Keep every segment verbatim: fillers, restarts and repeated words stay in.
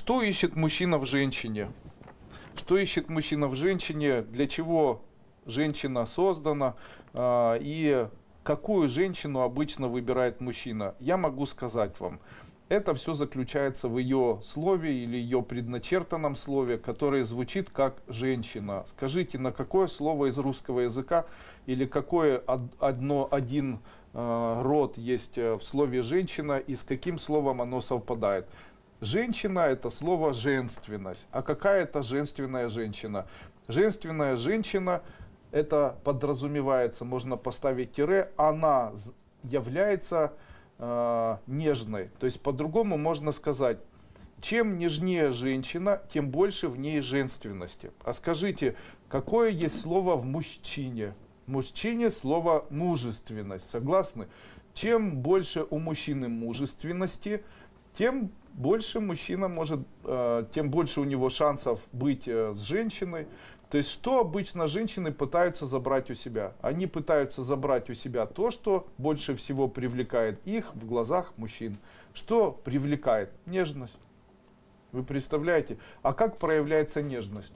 Что ищет мужчина в женщине? Что ищет мужчина в женщине? Для чего женщина создана? И какую женщину обычно выбирает мужчина? Я могу сказать вам. Это все заключается в ее слове или ее предначертанном слове, которое звучит как «женщина». Скажите, на какое слово из русского языка или какое одно, один э, род есть в слове «женщина» и с каким словом оно совпадает? Женщина – это слово «женственность». А какая это женственная женщина? Женственная женщина – это подразумевается, можно поставить тире, она является э, нежной. То есть по-другому можно сказать, чем нежнее женщина, тем больше в ней женственности. А скажите, какое есть слово в мужчине? В мужчине слово «мужественность». Согласны? Чем больше у мужчины мужественности, тем больше мужчина может, э, тем больше у него шансов быть э, с женщиной. То есть, что обычно женщины пытаются забрать у себя? Они пытаются забрать у себя то, что больше всего привлекает их в глазах мужчин. Что привлекает? Нежность. Вы представляете? А как проявляется нежность?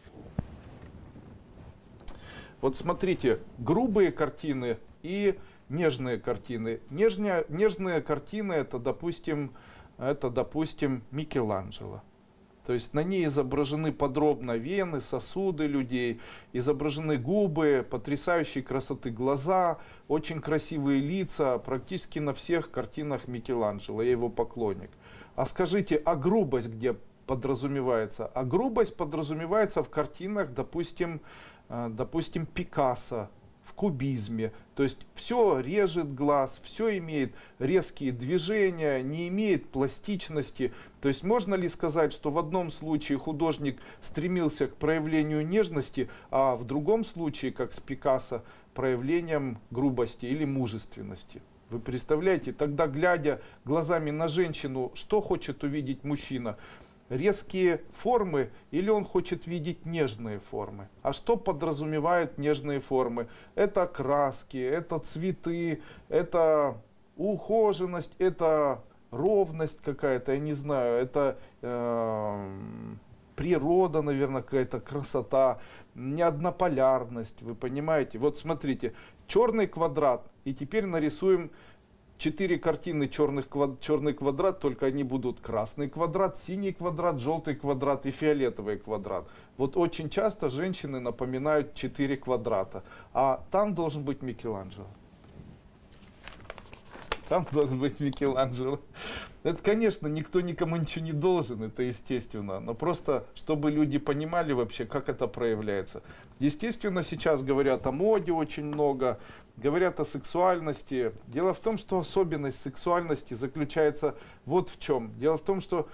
Вот смотрите, грубые картины и нежные картины. Нежные, нежные картины это, допустим, это, допустим, Микеланджело. То есть на ней изображены подробно вены, сосуды людей, изображены губы, потрясающей красоты глаза, очень красивые лица, практически на всех картинах Микеланджело, я его поклонник. А скажите, а грубость где подразумевается? А грубость подразумевается в картинах, допустим, допустим, Пикассо, в кубизме. То есть все режет глаз, все имеет резкие движения, не имеет пластичности. То есть можно ли сказать, что в одном случае художник стремился к проявлению нежности, а в другом случае, как с Пикассо, проявлением грубости или мужественности? Вы представляете, тогда, глядя глазами на женщину, что хочет увидеть мужчина? Резкие формы или он хочет видеть нежные формы? А что подразумевают нежные формы? Это краски, это цветы, это ухоженность, это ровность какая-то, я не знаю, это э, природа, наверное, какая-то красота, неоднополярность, вы понимаете? Вот смотрите, черный квадрат, и теперь нарисуем четыре картины черных, черный квадрат, только они будут красный квадрат, синий квадрат, желтый квадрат и фиолетовый квадрат. Вот очень часто женщины напоминают четыре квадрата, а там должен быть Микеланджело. Там должен быть Микеланджело. Это, конечно, никто никому ничего не должен, это естественно. Но просто, чтобы люди понимали вообще, как это проявляется. Естественно, сейчас говорят о моде очень много, говорят о сексуальности. Дело в том, что особенность сексуальности заключается вот в чем. Дело в том, что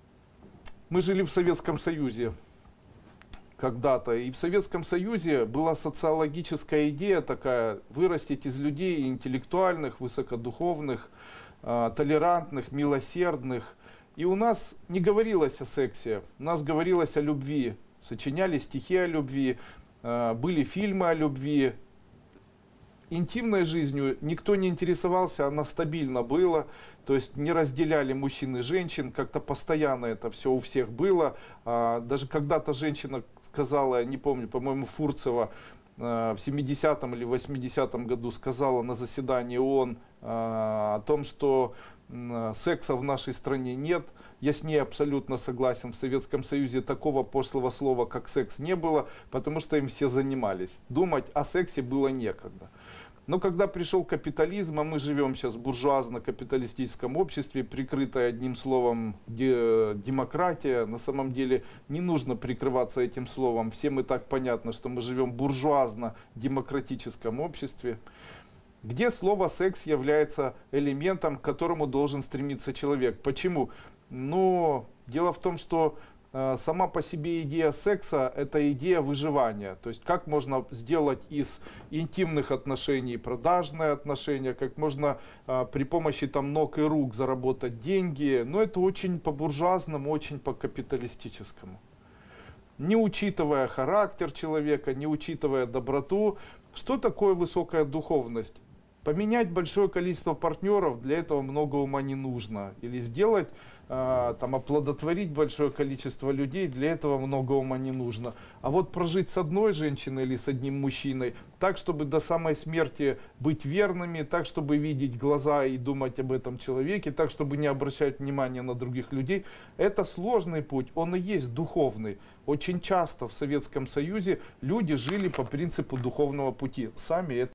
мы жили в Советском Союзе когда-то. И в Советском Союзе была социологическая идея такая, вырастить из людей интеллектуальных, высокодуховных, э, толерантных, милосердных. И у нас не говорилось о сексе, у нас говорилось о любви. Сочиняли стихи о любви, э, были фильмы о любви. Интимной жизнью никто не интересовался, она стабильно была, то есть не разделяли мужчин и женщин, как-то постоянно это все у всех было. А, даже когда-то женщина сказала, не помню, по-моему, Фурцева а, в семидесятом или восьмидесятом году сказала на заседании ООН а, о том, что а, секса в нашей стране нет. Я с ней абсолютно согласен. В Советском Союзе такого пошлого слова, как секс, не было, потому что им все занимались. Думать о сексе было некогда. Но когда пришел капитализм, а мы живем сейчас в буржуазно-капиталистическом обществе, прикрытое одним словом демократия, на самом деле не нужно прикрываться этим словом. Всем и так понятно, что мы живем в буржуазно-демократическом обществе, где слово секс является элементом, к которому должен стремиться человек. Почему? Ну, дело в том, что э, сама по себе идея секса – это идея выживания. То есть, как можно сделать из интимных отношений продажные отношения, как можно э, при помощи там, ног и рук заработать деньги. Но это очень по-буржуазному, очень по-капиталистическому. Не учитывая характер человека, не учитывая доброту. Что такое высокая духовность? Поменять большое количество партнеров, для этого много ума не нужно. Или сделать а, там, оплодотворить большое количество людей, для этого много ума не нужно. А вот прожить с одной женщиной или с одним мужчиной, так, чтобы до самой смерти быть верными, так, чтобы видеть глаза и думать об этом человеке, так, чтобы не обращать внимания на других людей, это сложный путь, он и есть духовный. Очень часто в Советском Союзе люди жили по принципу духовного пути, сами это